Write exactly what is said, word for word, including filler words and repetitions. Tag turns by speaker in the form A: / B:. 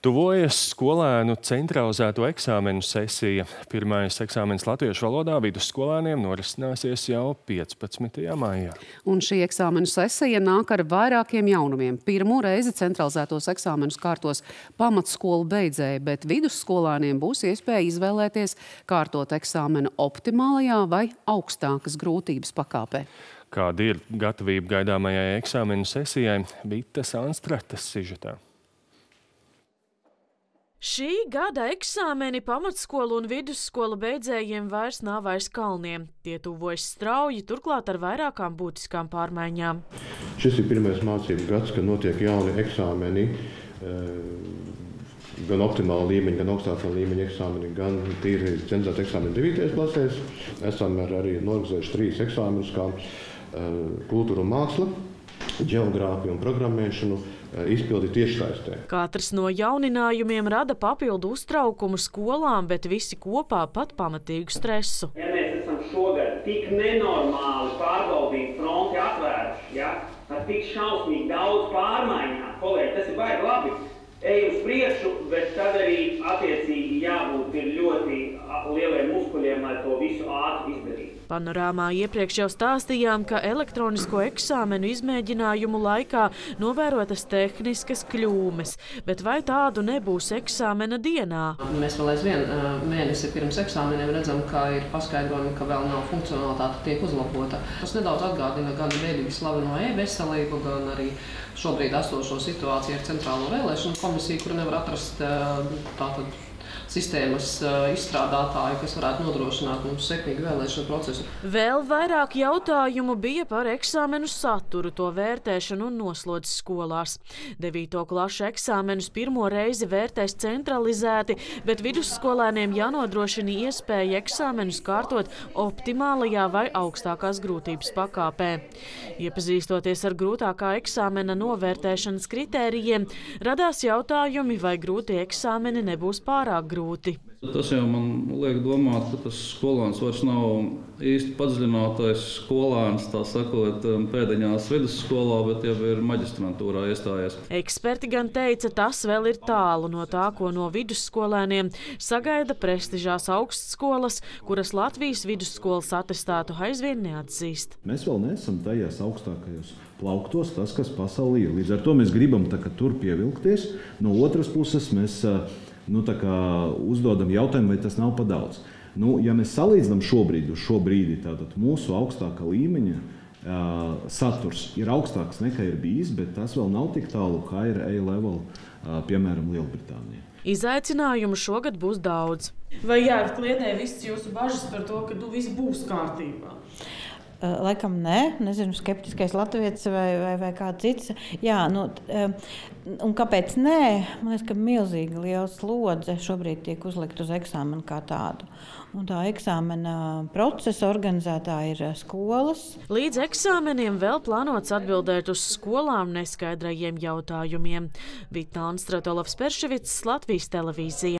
A: Tuvojas skolēnu centralizēto eksāmenu sesija. Pirmais eksāmens latviešu valodā vidusskolēniem norisināsies jau piecpadsmitajā maijā.
B: Un šī eksāmenu sesija nāk ar vairākiem jaunumiem. Pirmo reizi centralizētos eksāmenus kārtos pamatskolu beidzēji, bet vidusskolēniem būs iespēja izvēlēties kārtot eksāmenu optimālajā vai augstākas grūtības pakāpē.
A: Kāda ir gatavība gaidāmajai eksāmenu sesijai, Vitas Anstrates sižetā.
C: Šī gada eksāmeni pamatskolu un vidusskolu beidzējiem vairs nav aiz kalniem. Tie tuvojas strauji, turklāt ar vairākām būtiskām pārmaiņām.
D: Šis ir pirmais mācību gads, kad notiek jauni eksāmeni, gan optimāla līmeņa, gan augstākā līmeņa eksāmeni, gan tīri centralizēti eksāmeni devītajās klasēs. Esam arī norganizējuši trīs eksāmenus, kā kultūra un māksla, ģeogrāfiju un programmēšanu, izpildi tiešsaistē.
C: Katrs no jauninājumiem rada papildu uztraukumu skolām, bet visi kopā pat pamatīgu stresu.
E: Ja mēs esam šogad tik nenormāli pārbaudīti fronti atvēruši, ja, ar tik šausmīgi daudz pārmaiņām, kolēģi, tas ir baigi labi. Ejam uz priekšu, bet tad arī attiecīgi jābūt ir ļoti lieliem muskuļiem, lai to visu ātri izdarītu.
C: Panorāmā iepriekš jau stāstījām, ka elektronisko eksāmenu izmēģinājumu laikā novērotas tehniskas kļūmes, bet vai tādu nebūs eksāmena dienā?
F: Mēs vēl aizvien mēnesi pirms eksāmeniem redzam, ka ir paskaidrojumi, ka vēl nav funkcionalitāte tiek uzlabota. Tas nedaudz atgādina gan bēdīgi slaveno e-veselību, gan arī šobrīd esošo situāciju ar Centrālo vēlēšanu komisiju, kur nevar atrast tātad sistēmas izstrādātāju, kas varētu nodrošināt mums sekmīgu vēlēšanu procesu.
C: Vēl vairāk jautājumu bija par eksāmenu saturu, to vērtēšanu un noslodzi skolās. Devīto klašu eksāmenus pirmo reizi vērtēs centralizēti, bet vidusskolēniem jānodrošina iespēja eksāmenus kārtot optimālajā vai augstākās grūtības pakāpē. Iepazīstoties ar grūtākā eksāmena novērtēšanas kritērijiem, radās jautājumi, vai grūtie eksāmeni nebūs pārāk grūti.
G: Tas jau man liek domāt, ka tas skolēns vairs nav īsti padziļinātais skolēns, tā sakot, pēdiņās vidusskolā, bet jau ir maģistrantūrā iestājies.
C: Eksperti gan teica, tas vēl ir tālu no tā, ko no vidusskolēniem sagaida prestižās augstskolas, kuras Latvijas vidusskolas atestātu aizvien neatzīst.
H: Mēs vēl neesam tajās augstākajos plauktos, tas, kas pasaulē ir. Līdz ar to mēs gribam tā, tur pievilkties. No otras puses mēs Nu, tā kā uzdodam jautājumu, vai tas nav pa daudz. Nu, ja mēs salīdzinām šobrīd uz šo brīdi, tātad mūsu augstākā līmeņa uh, saturs ir augstāks nekā ir bijis, bet tas vēl nav tik tālu, kā ir A-level, uh, piemēram, Lielbritānijā.
C: Izaicinājumu šogad būs daudz.
I: Vai jāatkliedē visas jūsu bažas par to, ka tu viss būs kārtībā?
J: Laikam nē, nezinu, skeptiskais latvietis vai, vai, vai kāds cits. Jā, nu, un kāpēc nē? Man liekas, ka milzīgi liela slodze šobrīd tiek uzlikt uz eksāmenu kā tādu. Un tā eksāmena procesa organizētāja ir skolas.
C: Līdz eksāmeniem vēl plānots atbildēt uz skolām neskaidrajiem jautājumiem. Vita Anstrate, Olavs Perševics, Latvijas televīzija.